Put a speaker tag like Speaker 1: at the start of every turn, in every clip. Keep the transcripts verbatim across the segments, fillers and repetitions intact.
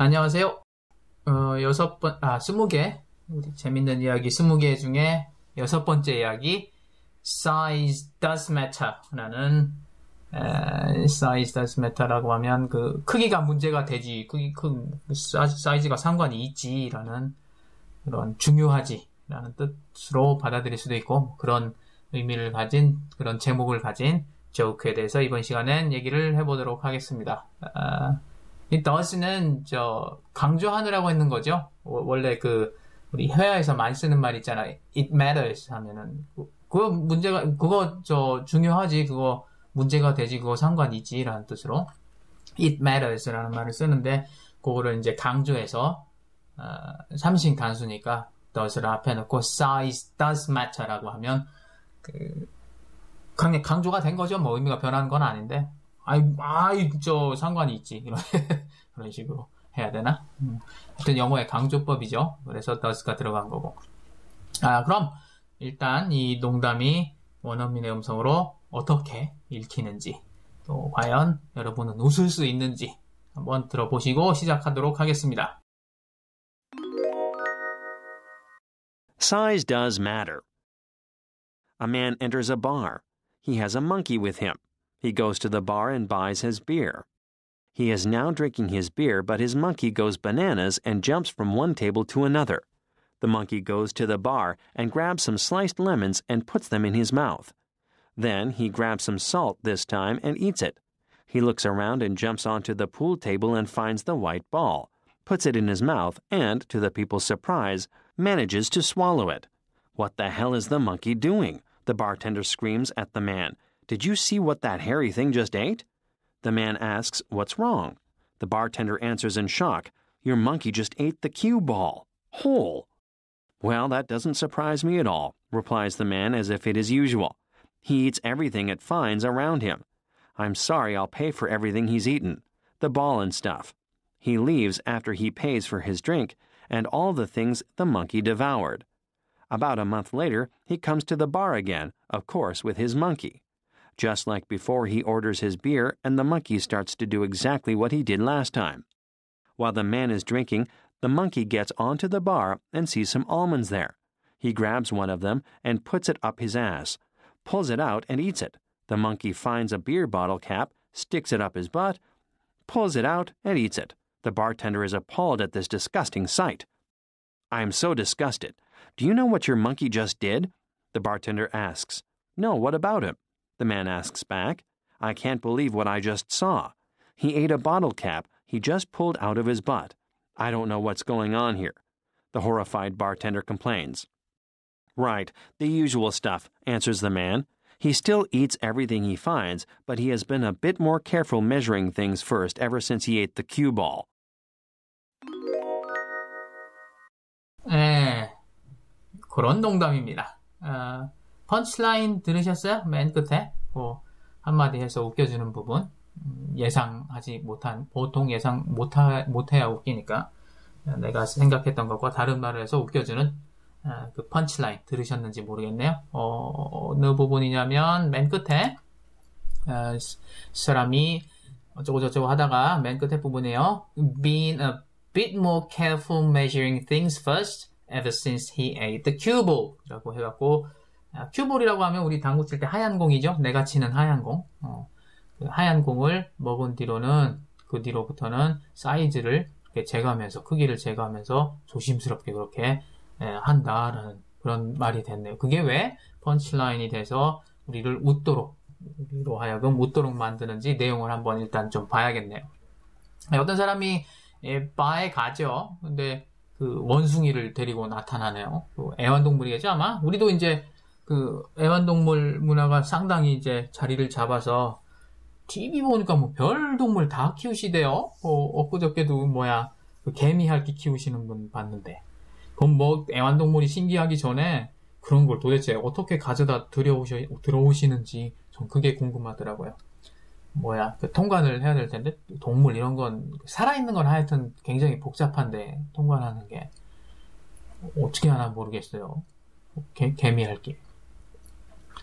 Speaker 1: 안녕하세요. 어, 여섯 번, 아, 스무 개. 우리 재밌는 이야기 스무 개 중에 여섯 번째 이야기. Size does matter. 라는, 에, size does matter라고 하면 그, 크기가 문제가 되지. 크기, 크, 사이즈가 상관이 있지. 라는 그런 중요하지. 라는 뜻으로 받아들일 수도 있고, 그런 의미를 가진, 그런 제목을 가진 조크에 대해서 이번 시간엔 얘기를 해보도록 하겠습니다. 아, 이 does는 저 강조하느라고 했는 거죠. 원래 그 우리 회화에서 많이 쓰는 말 있잖아. It matters 하면은 그거 문제가 그거 저 중요하지. 그거 문제가 되지. 그거 상관이 있지라는 뜻으로 It matters라는 말을 쓰는데 그거를 이제 강조해서 어, 삼신 단수니까 does를 앞에 넣고 size does matter라고 하면 그 강조가 된 거죠. 뭐 의미가 변하는 건 아닌데. 아이, 아이, 저, 상관이 있지. 이런, 그런 식으로 해야 되나? 음. 하여튼 영어의 강조법이죠. 그래서 does가 들어간 거고. 아, 그럼, 일단 이 농담이 원어민의 음성으로 어떻게 읽히는지, 또 과연 여러분은 웃을 수 있는지 한번 들어보시고 시작하도록 하겠습니다.
Speaker 2: Size does matter. A man enters a bar. He has a monkey with him. He goes to the bar and buys his beer. He is now drinking his beer, but his monkey goes bananas and jumps from one table to another. The monkey goes to the bar and grabs some sliced lemons and puts them in his mouth. Then he grabs some salt this time and eats it. He looks around and jumps onto the pool table and finds the white ball, puts it in his mouth, and, to the people's surprise, manages to swallow it. What the hell is the monkey doing? The bartender screams at the man. Did you see what that hairy thing just ate? The man asks, what's wrong? The bartender answers in shock, your monkey just ate the cue ball. Whole. Well, that doesn't surprise me at all, replies the man as if it is usual. He eats everything it finds around him. I'm sorry, I'll pay for everything he's eaten, the ball and stuff. He leaves after he pays for his drink and all the things the monkey devoured. About a month later, he comes to the bar again, of course with his monkey. Just like before, he orders his beer, and the monkey starts to do exactly what he did last time. While the man is drinking, the monkey gets onto the bar and sees some almonds there. He grabs one of them and puts it up his ass, pulls it out and eats it. The monkey finds a beer bottle cap, sticks it up his butt, pulls it out and eats it. The bartender is appalled at this disgusting sight. I am so disgusted. Do you know what your monkey just did? The bartender asks. No, what about him? The man asks back. I can't believe what I just saw. He ate a bottle cap he just pulled out of his butt. I don't know what's going on here. The horrified bartender complains. Right, the usual stuff, answers the man. He still eats everything he finds, but he has been a bit more careful measuring things first ever since he ate the cue ball.
Speaker 1: 네, 그런 농담입니다. 어, 펀치라인 들으셨어요? 맨 끝에 뭐 한마디 해서 웃겨주는 부분, 음, 예상하지 못한, 보통 예상 못하, 못해야 웃기니까 내가 생각했던 것과 다른 말을 해서 웃겨주는 어, 그 펀치라인 들으셨는지 모르겠네요. 어, 어느 부분이냐면 맨 끝에 어, 사람이 어쩌고저쩌고 하다가 맨 끝에 부분이에요. Being a bit more careful measuring things first ever since he ate the cue ball 라고 해갖고, 아, 큐볼이라고 하면 우리 당구 칠 때 하얀 공이죠. 내가 치는 하얀 공. 어, 그 하얀 공을 먹은 뒤로는, 그 뒤로부터는 사이즈를 재가면서, 크기를 재가면서 조심스럽게 그렇게 에, 한다라는 그런 말이 됐네요. 그게 왜 펀치라인이 돼서 우리를 웃도록, 우리로 하여금 웃도록 만드는지 내용을 한번 일단 좀 봐야겠네요. 어떤 사람이 예, 바에 가죠. 근데 그 원숭이를 데리고 나타나네요. 그 애완동물이겠죠, 아마? 우리도 이제 그 애완동물 문화가 상당히 이제 자리를 잡아서 티비 보니까 뭐 별 동물 다 키우시대요. 어, 엊그저께도 뭐야 그 개미 할기 키우시는 분 봤는데, 그럼 뭐 애완동물이 신기하기 전에 그런 걸 도대체 어떻게 가져다 들여오셔 들어오시는지 전 그게 궁금하더라고요. 뭐야 그 통관을 해야 될 텐데 동물 이런 건 살아있는 건 하여튼 굉장히 복잡한데 통관하는 게 어떻게 하나 모르겠어요. 개, 개미 할기.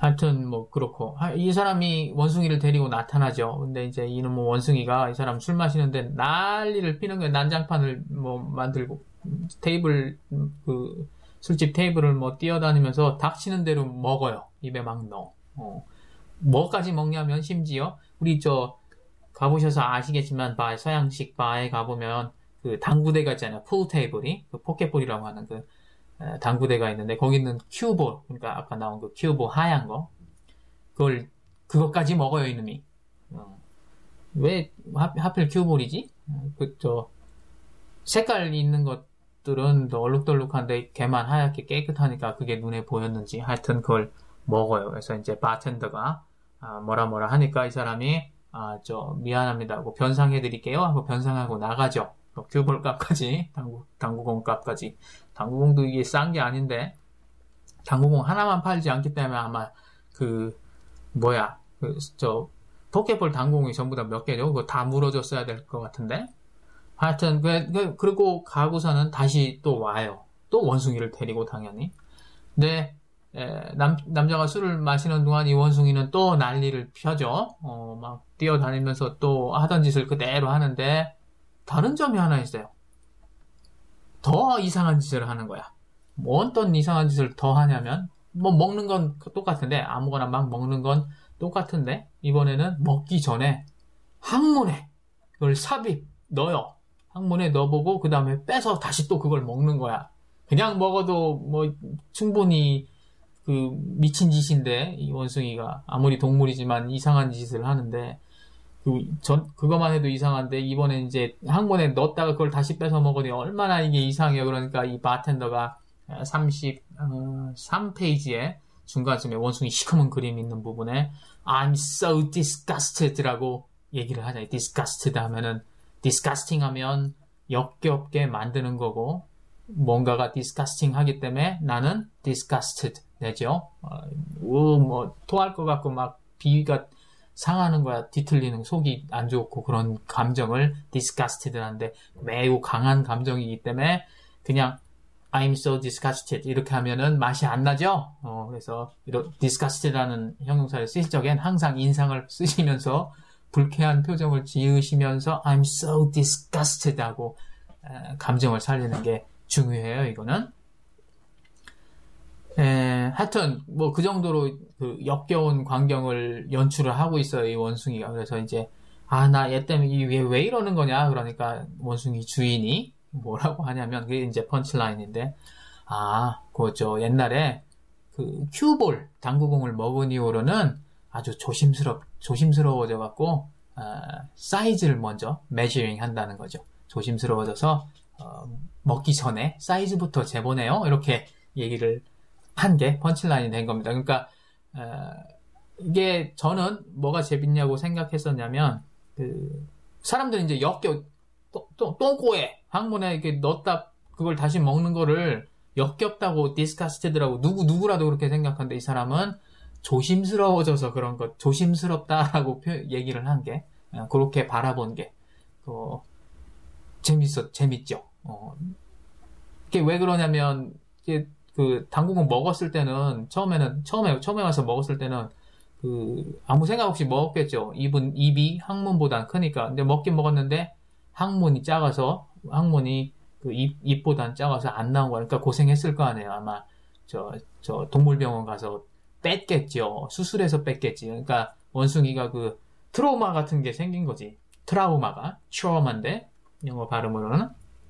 Speaker 1: 하여튼 뭐 그렇고 이 사람이 원숭이를 데리고 나타나죠. 근데 이제 이놈 뭐 원숭이가 이 사람 술 마시는데 난리를 피는 거예요. 난장판을 뭐 만들고 테이블 그 술집 테이블을 뭐 뛰어다니면서 닥치는 대로 먹어요. 입에 막 넣어. 어. 뭐까지 먹냐면 심지어 우리 저 가보셔서 아시겠지만 바 서양식 바에 가보면 그 당구대가 있잖아요. 풀 테이블이 그 포켓볼이라고 하는 그 당구대가 있는데 거기는 큐볼, 그러니까 아까 나온 그 큐볼 하얀 거, 그걸 그것까지 먹어요 이놈이. 어. 왜 하, 하필 큐볼이지? 그 저 색깔 있는 것들은 더 얼룩덜룩한데 걔만 하얗게 깨끗하니까 그게 눈에 보였는지 하여튼 그걸 먹어요. 그래서 이제 바텐더가 아, 뭐라 뭐라 하니까 이 사람이 아, 저 미안합니다 하고 변상해드릴게요 하고 변상하고 나가죠. 큐볼 값까지, 당구, 당구공 값까지. 당구공도 이게 싼 게 아닌데, 당구공 하나만 팔지 않기 때문에 아마, 그, 뭐야, 그, 저, 포켓볼 당구공이 전부 다 몇 개죠? 그거 다 물어줬어야 될 것 같은데. 하여튼, 그, 그, 그리고 가고서는 다시 또 와요. 또 원숭이를 데리고 당연히. 근데, 에, 남, 남자가 술을 마시는 동안 이 원숭이는 또 난리를 펴죠. 어, 막 뛰어다니면서 또 하던 짓을 그대로 하는데, 다른 점이 하나 있어요. 더 이상한 짓을 하는 거야. 뭐 어떤 이상한 짓을 더 하냐면 뭐 먹는 건 똑같은데 아무거나 막 먹는 건 똑같은데 이번에는 먹기 전에 항문에 그걸 삽입 넣어요. 항문에 넣어보고 그 다음에 빼서 다시 또 그걸 먹는 거야. 그냥 먹어도 뭐 충분히 그 미친 짓인데 이 원숭이가 아무리 동물이지만 이상한 짓을 하는데 그, 전, 그것만 해도 이상한데, 이번에 이제 항문에 넣었다가 그걸 다시 뺏어 먹으니 얼마나 이게 이상해요. 그러니까 이 바텐더가 삼십삼 페이지에 중간쯤에 원숭이 시커먼 그림 있는 부분에 I'm so disgusted라고 얘기를 하잖아요. disgusted 하면은, disgusting 하면 역겹게 만드는 거고, 뭔가가 disgusting 하기 때문에 나는 disgusted 되죠. 어, 뭐, 토할 것 같고 막 비위가 상하는 거야. 뒤틀리는 속이 안 좋고 그런 감정을 disgusted 하는데 매우 강한 감정이기 때문에 그냥 I'm so disgusted 이렇게 하면은 맛이 안 나죠. 어, 그래서 이런 disgusted라는 형용사를 쓰실 적엔 항상 인상을 쓰시면서 불쾌한 표정을 지으시면서 I'm so disgusted 하고 에, 감정을 살리는 게 중요해요. 이거는. 에, 하여튼 뭐 그 정도로 그 역겨운 광경을 연출을 하고 있어요. 이 원숭이가. 그래서 이제 아, 나 얘 때문에 이게 왜 이러는 거냐? 그러니까 원숭이 주인이 뭐라고 하냐면 그게 이제 펀치라인인데 아, 그 저 옛날에 그 큐볼 당구공을 먹은 이후로는 아주 조심스럽 조심스러워져 갖고 어, 사이즈를 먼저 메저링 한다는 거죠. 조심스러워져서 어, 먹기 전에 사이즈부터 재보네요. 이렇게 얘기를 한 게 펀치라인이 된 겁니다. 그러니까 어, 이게 저는 뭐가 재밌냐고 생각했었냐면 그 사람들이 이제 역겨 똥꼬에 항문에 이렇게 넣었다 그걸 다시 먹는 거를 역겹다고 디스카스티드라고 누구 누구라도 그렇게 생각하는데 이 사람은 조심스러워져서 그런 것 조심스럽다라고 표, 얘기를 한 게 그렇게 바라본 게 어, 재밌어 재밌죠. 어, 이게 왜 그러냐면 이게 그 당구공 먹었을 때는 처음에는 처음에 처음에 와서 먹었을 때는 그 아무 생각 없이 먹었겠죠. 입은 입이 항문보다 크니까. 근데 먹긴 먹었는데 항문이 작아서 항문이 그 입 입보단 작아서 안 나온 거야. 그러니까 고생했을 거 아니에요. 아마 저 저 동물병원 가서 뺐겠죠. 수술해서 뺐겠지. 그러니까 원숭이가 그 트라우마 같은 게 생긴 거지. 트라우마가 트라우마인데 영어 발음으로는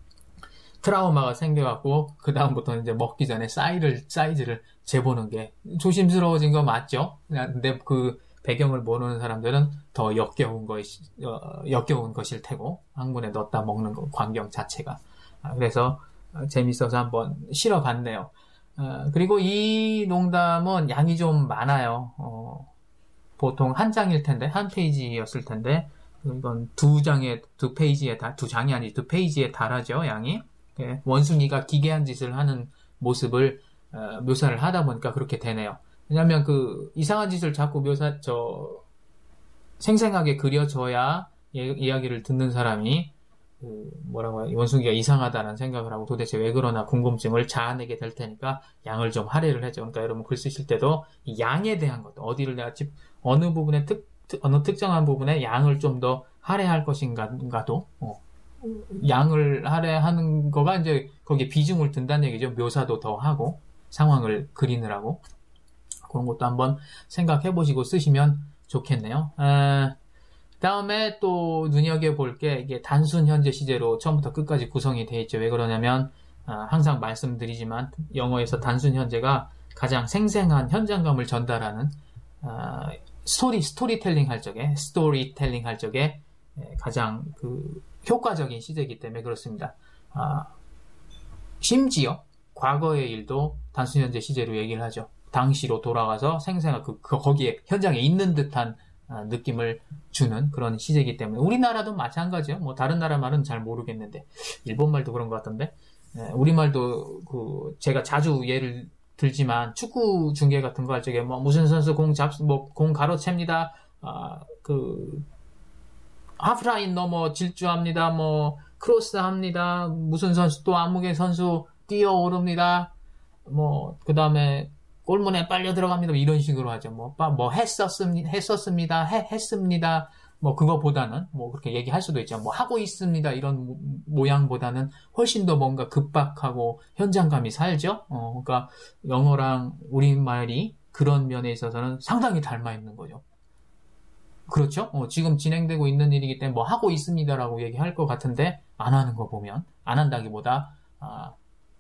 Speaker 1: 트라우마가 생겨갖고 그 다음부터는 이제 먹기 전에 사이즈를 사이즈를 재보는 게 조심스러워진 거 맞죠? 근데 그 배경을 모르는 사람들은 더 역겨운 것이 어, 역겨운 것일 테고 항문에 넣었다 먹는 거 광경 자체가 아, 그래서 재밌어서 한번 실어봤네요. 어, 그리고 이 농담은 양이 좀 많아요. 어, 보통 한 장일 텐데 한 페이지였을 텐데 이건 두 장에 두 페이지에 다 두 장이 아니 두 페이지에 달하죠 양이. 예, 원숭이가 기괴한 짓을 하는 모습을 어, 묘사를 하다 보니까 그렇게 되네요. 왜냐하면 그 이상한 짓을 자꾸 묘사 저 생생하게 그려줘야 예, 이야기를 듣는 사람이 그 뭐라고 해요? 원숭이가 이상하다는 생각을 하고 도대체 왜 그러나 궁금증을 자아내게 될 테니까 양을 좀 할애를 해줘. 그러니까 여러분 글 쓰실 때도 이 양에 대한 것, 어디를 내가 집 어느 부분에 특, 특 어느 특정한 부분에 양을 좀 더 할애할 것인가도 어, 양을 할애하는 거가 이제 거기에 비중을 둔다는 얘기죠. 묘사도 더 하고 상황을 그리느라고 그런 것도 한번 생각해 보시고 쓰시면 좋겠네요. 아, 다음에 또 눈여겨볼 게 이게 단순 현재 시제로 처음부터 끝까지 구성이 되어 있죠. 왜 그러냐면 아, 항상 말씀드리지만 영어에서 단순 현재가 가장 생생한 현장감을 전달하는 아, 스토리 스토리텔링 할 적에 스토리텔링 할 적에 가장 그 효과적인 시제이기 때문에 그렇습니다. 아, 심지어 과거의 일도 단순 현재 시제로 얘기를 하죠. 당시로 돌아가서 생생한 그, 그 거기에 현장에 있는 듯한 아, 느낌을 주는 그런 시제이기 때문에 우리나라도 마찬가지요. 뭐 다른 나라 말은 잘 모르겠는데 일본 말도 그런 것 같던데 예, 우리 말도 그 제가 자주 예를 들지만 축구 중계 같은 거 할 적에 뭐 무슨 선수 공 잡 뭐 공 가로챕니다. 아, 그 하프라인 넘어 질주합니다. 뭐 크로스합니다. 무슨 선수 또 안무개 선수 뛰어오릅니다. 뭐 그다음에 골문에 빨려 들어갑니다. 이런 식으로 하죠. 뭐, 뭐, 했었습니다. 했었습니다. 해, 했습니다. 뭐, 그거보다는, 뭐, 그렇게 얘기할 수도 있죠. 뭐, 하고 있습니다. 이런 모양보다는 훨씬 더 뭔가 급박하고 현장감이 살죠. 어, 그러니까, 영어랑 우리말이 그런 면에 있어서는 상당히 닮아 있는 거죠. 그렇죠? 어, 지금 진행되고 있는 일이기 때문에 뭐, 하고 있습니다라고 얘기할 것 같은데, 안 하는 거 보면, 안 한다기보다, 아,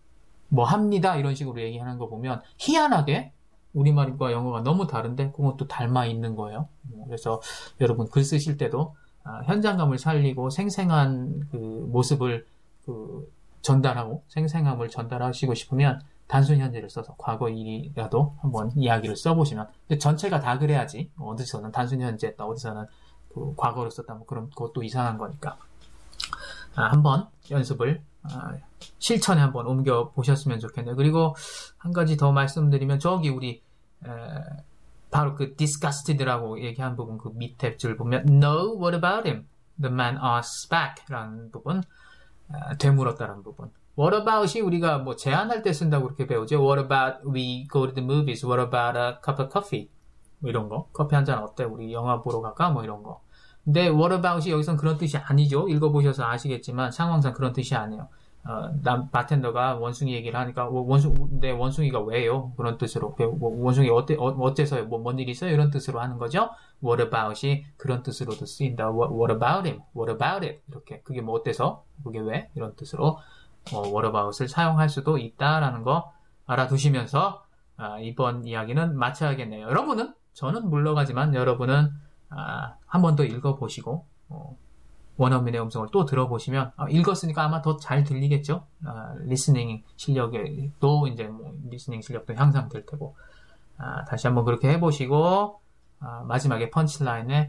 Speaker 1: 뭐 합니다 이런 식으로 얘기하는 거 보면 희한하게 우리말과 영어가 너무 다른데 그것도 닮아 있는 거예요. 그래서 여러분 글 쓰실 때도 아, 현장감을 살리고 생생한 그 모습을 그 전달하고 생생함을 전달하시고 싶으면 단순 현재를 써서 과거 일이라도 한번 이야기를 써보시면 근데 전체가 다 그래야지 어디서는 단순 현재였다 어디서는 그 과거를 썼다 뭐 그럼 그것도 이상한 거니까 아, 한번 연습을 아, 실천에 한번 옮겨 보셨으면 좋겠네요. 그리고 한 가지 더 말씀드리면 저기 우리 에, 바로 그 disgusted라고 얘기한 부분 그 밑에 줄 보면 No, what about him? The man asks back 라는 부분 에, 되물었다라는 부분 What about이 우리가 뭐 제안할 때 쓴다고 그렇게 배우죠. What about we go to the movies? What about a cup of coffee? 뭐 이런 거 커피 한 잔 어때? 우리 영화 보러 갈까? 뭐 이런 거 근데 what about이 여기선 그런 뜻이 아니죠. 읽어보셔서 아시겠지만 상황상 그런 뜻이 아니에요. 어, 남 바텐더가 원숭이 얘기를 하니까 원숭 내 원숭이가 왜요? 그런 뜻으로 원숭이 어때 어, 어째서요? 뭐 뭔 일이 있어요? 이런 뜻으로 하는 거죠. What about이 그런 뜻으로도 쓰인다. What, what about him? What about it? 이렇게 그게 뭐 어때서? 그게 왜? 이런 뜻으로 어, what about을 사용할 수도 있다라는 거 알아두시면서 아, 이번 이야기는 마쳐야겠네요. 여러분은 저는 물러가지만 여러분은 아, 한 번 더 읽어보시고 어, 원어민의 음성을 또 들어보시면 아, 읽었으니까 아마 더 잘 들리겠죠. 아, 리스닝 실력도 이제 뭐 리스닝 실력도 향상될 테고 아, 다시 한번 그렇게 해보시고 아, 마지막에 펀치라인에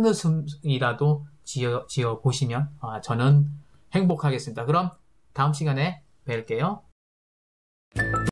Speaker 1: 쓴웃음이라도 지어, 지어 보시면 아, 저는 행복하겠습니다. 그럼 다음 시간에 뵐게요.